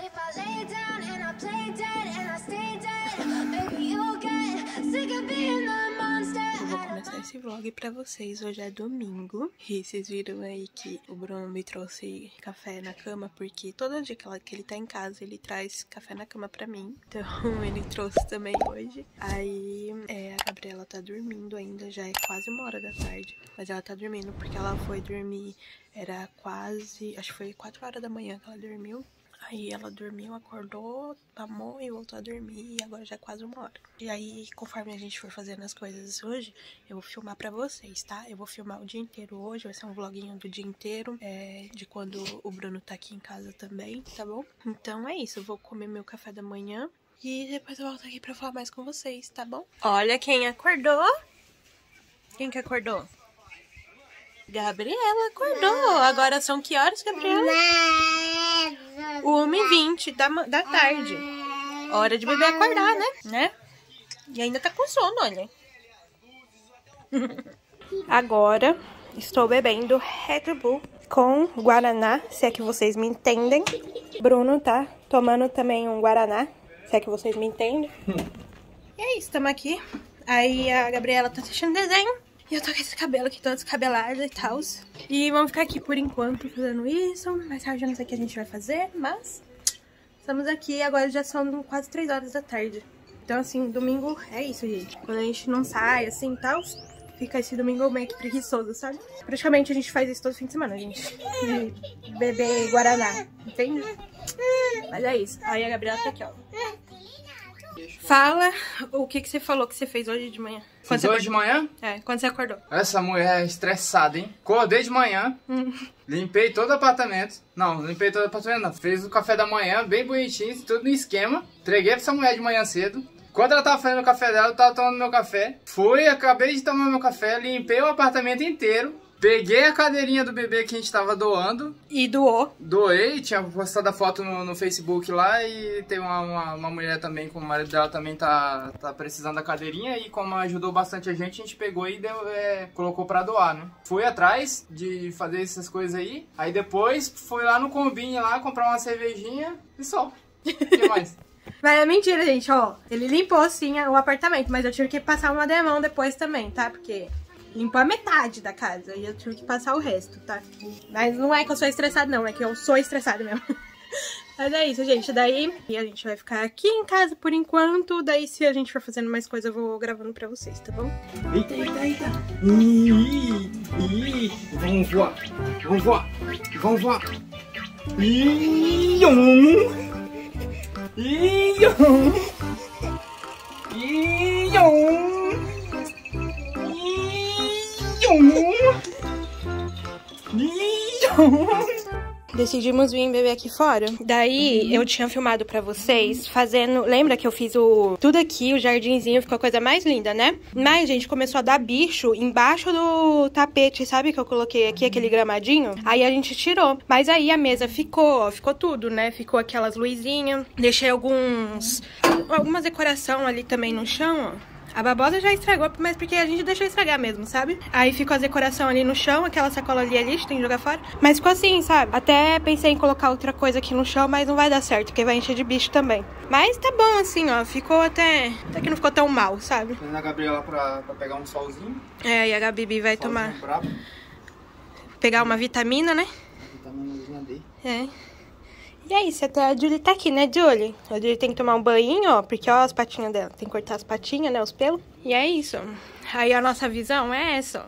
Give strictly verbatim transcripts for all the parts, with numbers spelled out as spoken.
Eu vou começar esse vlog pra vocês. Hoje é domingo e vocês viram aí que o Bruno me trouxe café na cama, porque todo dia que, ela, que ele tá em casa ele traz café na cama pra mim. Então ele trouxe também hoje. Aí é, a Gabriela tá dormindo ainda, já é quase uma hora da tarde, mas ela tá dormindo porque ela foi dormir, era quase, acho que foi quatro horas da manhã que ela dormiu. Aí ela dormiu, acordou, amou e voltou a dormir, e agora já é quase uma hora. E aí, conforme a gente for fazendo as coisas hoje, eu vou filmar pra vocês, tá? Eu vou filmar o dia inteiro hoje, vai ser um vloguinho do dia inteiro, é, de quando o Bruno tá aqui em casa também, tá bom? Então é isso, eu vou comer meu café da manhã e depois eu volto aqui pra falar mais com vocês, tá bom? Olha quem acordou! Quem que acordou? Gabriela acordou! Agora são que horas, Gabriela? uma e vinte da, da tarde. Hora de bebê acordar, né? né? E ainda tá com sono, olha. Agora estou bebendo Red Bull com Guaraná, se é que vocês me entendem. Bruno tá tomando também um Guaraná, se é que vocês me entendem. E é isso, estamos aqui. Aí a Gabriela tá assistindo desenho. E eu tô com esse cabelo aqui todo descabelado e tal. E vamos ficar aqui por enquanto fazendo isso. Mais tarde eu não sei o que a gente vai fazer, mas estamos aqui. Agora já são quase três horas da tarde. Então assim, domingo é isso, gente. Quando a gente não sai assim e tal, fica esse domingo meio que preguiçoso, sabe? Praticamente a gente faz isso todo fim de semana, gente. De beber Guaraná, entende? Mas é isso. Aí a Gabriela tá aqui, ó. Fala o que, que você falou que você fez hoje de manhã. Fiz hoje de manhã? É, quando você acordou. Essa mulher é estressada, hein? Acordei de manhã, hum. limpei todo o apartamento. Não, limpei todo o apartamento não. Fiz o café da manhã, bem bonitinho, tudo no esquema. Entreguei pra essa mulher de manhã cedo. Quando ela tava fazendo o café dela, eu tava tomando meu café. Fui, acabei de tomar meu café, limpei o apartamento inteiro. Peguei a cadeirinha do bebê que a gente tava doando. E doou. Doei, tinha postado a foto no, no Facebook lá. E tem uma, uma, uma mulher também, com o marido dela também tá, tá precisando da cadeirinha. E como ajudou bastante a gente, a gente pegou e deu, é, colocou pra doar, né? Fui atrás de fazer essas coisas aí. Aí depois fui lá no Combine lá, comprar uma cervejinha e só. O que mais? Mas é mentira, gente, ó. Ele limpou sim o apartamento, mas eu tive que passar uma demão depois também, tá? Porque limpou a metade da casa e eu tive que passar o resto, tá? Mas não é que eu sou estressada, não. É que eu sou estressada mesmo. Mas é isso, gente. Daí a gente vai ficar aqui em casa por enquanto. Daí se a gente for fazendo mais coisa, eu vou gravando pra vocês, tá bom? Eita, eita, eita. Ih, ih, vamos voar. Vamos voar. Vamos voar. Ih, um. Ih, um. Ih, um. Decidimos vir beber aqui fora. Daí eu tinha filmado pra vocês fazendo... Lembra que eu fiz o tudo aqui, o jardinzinho, ficou a coisa mais linda, né? Mas, gente, começou a dar bicho embaixo do tapete, sabe? Que eu coloquei aqui, aquele gramadinho. Aí a gente tirou. Mas aí a mesa ficou, ó, ficou tudo, né? Ficou aquelas luzinhas. Deixei alguns... Algumas decoração ali também no chão, ó. A babosa já estragou, mas porque a gente deixou estragar mesmo, sabe? Aí ficou a decoração ali no chão, aquela sacola ali é lixo, tem que jogar fora. Mas ficou assim, sabe? Até pensei em colocar outra coisa aqui no chão, mas não vai dar certo, porque vai encher de bicho também. Mas tá bom assim, ó, ficou até... Até que não ficou tão mal, sabe? Tô indo a Gabriela pra, pra pegar um solzinho. É, e a Gabi vai solzinho tomar... Bravo. Pegar uma vitamina, né? Vitamina D. É. E é isso, até a Julie tá aqui, né, Julie? A Julie tem que tomar um banho, ó, porque ó as patinhas dela. Tem que cortar as patinhas, né, os pelos. E é isso. Aí a nossa visão é essa, ó.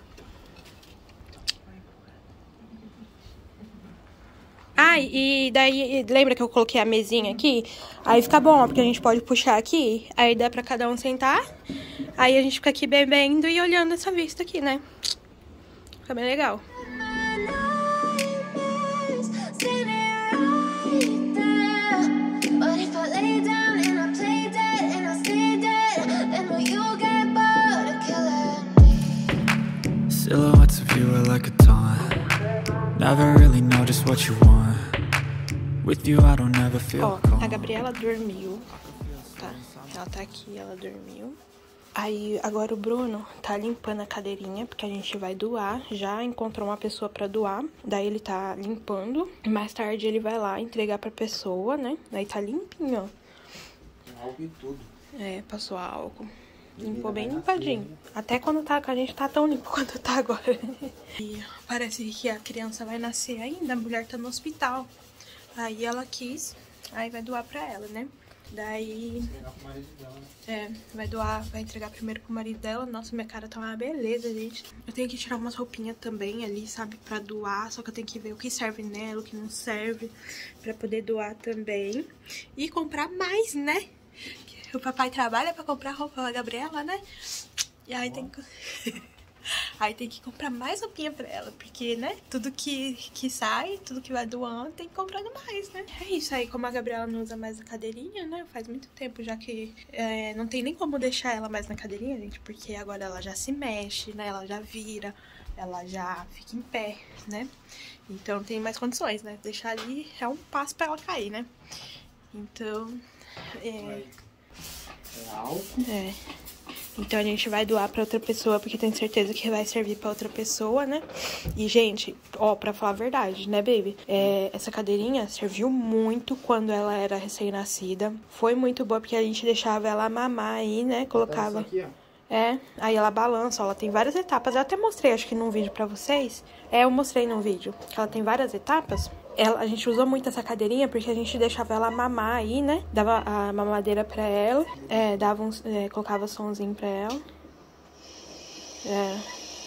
Ah, e daí, lembra que eu coloquei a mesinha aqui? Aí fica bom, ó, porque a gente pode puxar aqui, aí dá pra cada um sentar. Aí a gente fica aqui bebendo e olhando essa vista aqui, né? Fica bem legal. Silhouettes of you are like a taunt. Never really know just what you want. With you I don't ever feel Ó, calm. a Gabriela dormiu. Tá, ela tá aqui, ela dormiu. Aí, agora o Bruno tá limpando a cadeirinha, porque a gente vai doar. Já encontrou uma pessoa pra doar. Daí ele tá limpando. Mais tarde ele vai lá entregar pra pessoa, né? Daí tá limpinho, ó. Álcool e tudo. É, passou álcool. Limpou bem limpadinho. Até quando tá com a gente tá tão limpo quanto tá agora. E parece que a criança vai nascer ainda. A mulher tá no hospital. Aí ela quis. Aí vai doar pra ela, né? Daí, é, vai doar, vai entregar primeiro pro marido dela. Nossa, minha cara tá uma beleza, gente. Eu tenho que tirar umas roupinhas também ali, sabe, pra doar. Só que eu tenho que ver o que serve nela, o que não serve, pra poder doar também. E comprar mais, né? O papai trabalha pra comprar roupa pra Gabriela, né? E aí tem que... Aí tem que comprar mais roupinha pra ela, porque, né, tudo que, que sai, tudo que vai doando, tem que ir comprando mais, né? É isso aí, como a Gabriela não usa mais a cadeirinha, né, faz muito tempo já que é, não tem nem como deixar ela mais na cadeirinha, gente, porque agora ela já se mexe, né, ela já vira, ela já fica em pé, né? Então não tem mais condições, né? Deixar ali é um passo pra ela cair, né? Então, é... É... Então a gente vai doar pra outra pessoa, porque tenho certeza que vai servir pra outra pessoa, né? E, gente, ó, pra falar a verdade, né, baby? É, essa cadeirinha serviu muito quando ela era recém-nascida. Foi muito boa, porque a gente deixava ela mamar aí, né? Colocava... Aqui, ó. É, aí ela balança, ó, ela tem várias etapas. Eu até mostrei, acho que num vídeo pra vocês. É, eu mostrei num vídeo que ela tem várias etapas. Ela, a gente usou muito essa cadeirinha porque a gente deixava ela mamar aí, né? Dava a mamadeira pra ela, é, dava uns, é, colocava somzinho pra ela. É.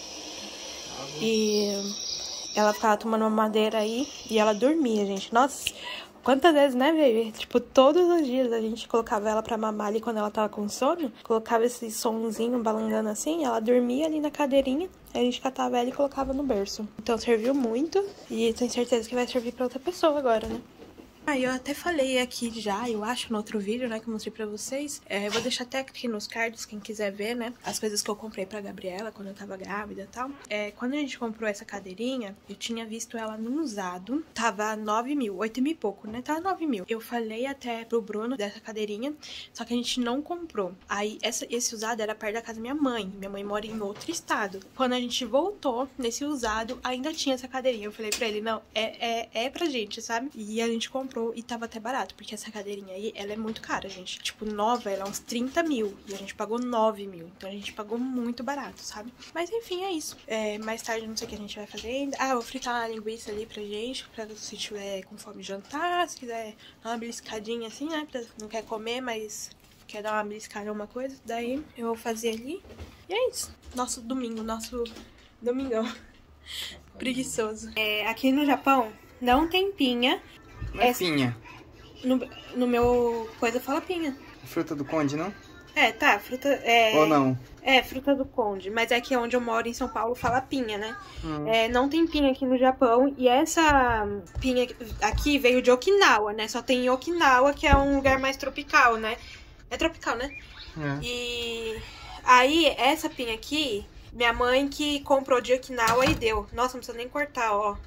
E ela ficava tomando mamadeira aí e ela dormia, gente. Nossa, quantas vezes, né, baby? Tipo, todos os dias a gente colocava ela pra mamar ali quando ela tava com sono. Colocava esse somzinho balangando assim, ela dormia ali na cadeirinha. A gente catava ela e colocava no berço. Então serviu muito e tenho certeza que vai servir pra outra pessoa agora, né? Ah, eu até falei aqui já, eu acho, no outro vídeo, né, que eu mostrei pra vocês. É, eu vou deixar até aqui nos cards, quem quiser ver, né, as coisas que eu comprei pra Gabriela quando eu tava grávida e tal. É, quando a gente comprou essa cadeirinha, eu tinha visto ela num usado, tava nove mil, oito mil e pouco, né, tava nove mil. Eu falei até pro Bruno dessa cadeirinha, só que a gente não comprou. Aí, essa, esse usado era perto da casa da minha mãe, minha mãe mora em outro estado. Quando a gente voltou nesse usado, ainda tinha essa cadeirinha. Eu falei pra ele, não, é, é, é pra gente, sabe? E a gente comprou. E tava até barato, porque essa cadeirinha aí, ela é muito cara, gente. Tipo, nova, ela é uns trinta mil. E a gente pagou nove mil. Então a gente pagou muito barato, sabe? Mas enfim, é isso. É, mais tarde, não sei o que a gente vai fazer ainda. Ah, eu vou fritar uma linguiça ali pra gente, pra se tiver com fome de jantar. Se quiser dar uma beliscadinha assim, né? Pra, não quer comer, mas quer dar uma beliscada em alguma coisa. Daí eu vou fazer ali. E é isso. Nosso domingo, nosso domingão. Preguiçoso. É, aqui no Japão, não tem pinha. Não é pinha. No, no meu coisa fala pinha. Fruta do conde, não? É, tá, fruta... É, ou não? É, fruta do conde. Mas é que onde eu moro, em São Paulo, fala pinha, né? Hum. É, não tem pinha aqui no Japão. E essa pinha aqui veio de Okinawa, né? Só tem em Okinawa, que é um lugar mais tropical, né? É tropical, né? É. E aí, essa pinha aqui, minha mãe que comprou de Okinawa e deu. Nossa, não precisa nem cortar, ó.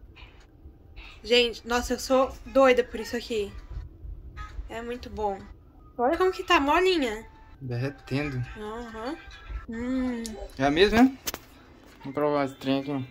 Gente, nossa, eu sou doida por isso aqui. É muito bom. Olha como que tá molinha. Derretendo. Aham. Uhum. Hum. É a mesma, né? Vamos provar esse trem aqui.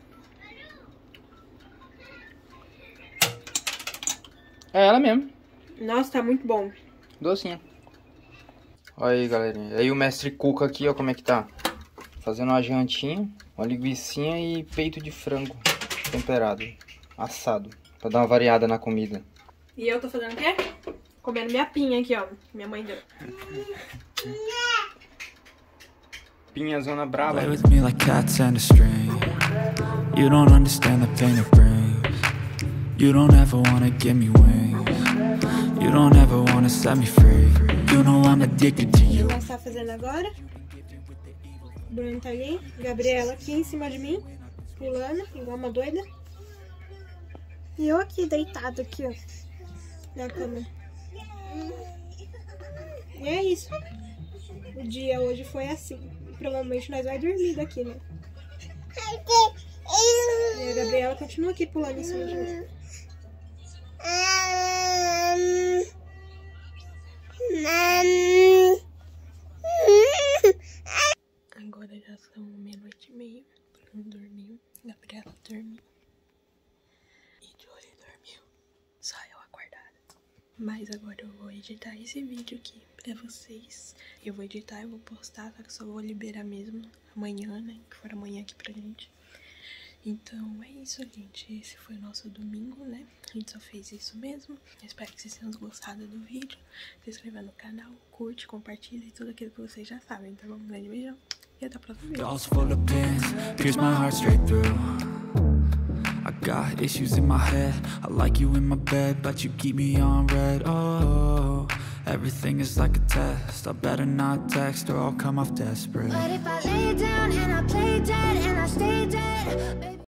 É ela mesmo. Nossa, tá muito bom. Docinha. Olha aí, galerinha. Aí o mestre Cuca aqui, ó, como é que tá. Fazendo uma jantinha, uma linguicinha e peito de frango temperado. Assado, pra dar uma variada na comida. E eu tô fazendo o quê? Comendo minha pinha aqui, ó. Minha mãe deu. Pinha zona brava. Play with me like cats and a string. You don't understand the pain it brings. You don't ever wanna give me wings. You don't ever wanna set me free. You know I'm addicted to you. O que você tá fazendo agora? Bruno tá ali. Gabriela aqui em cima de mim. Pulando, igual uma doida. E eu aqui, deitado aqui, ó, na cama. E é isso. O dia hoje foi assim. Provavelmente nós vamos dormir daqui, né? E a Gabriela continua aqui pulando em cima de mim. Mas agora eu vou editar esse vídeo aqui pra vocês. Eu vou editar, eu vou postar, só que só vou liberar mesmo amanhã, né? Que for amanhã aqui pra gente. Então é isso, gente. Esse foi o nosso domingo, né? A gente só fez isso mesmo. Eu espero que vocês tenham gostado do vídeo. Se inscreva no canal, curte, compartilha e tudo aquilo que vocês já sabem, tá bom? Um grande beijão e até o próximo vídeo. Dolls full of pins, pierce my heart straight through. I got issues in my head, I like you in my bed, but you keep me on red. Oh, everything is like a test, I better not text or I'll come off desperate. But if I lay down and I play dead and I stay dead, baby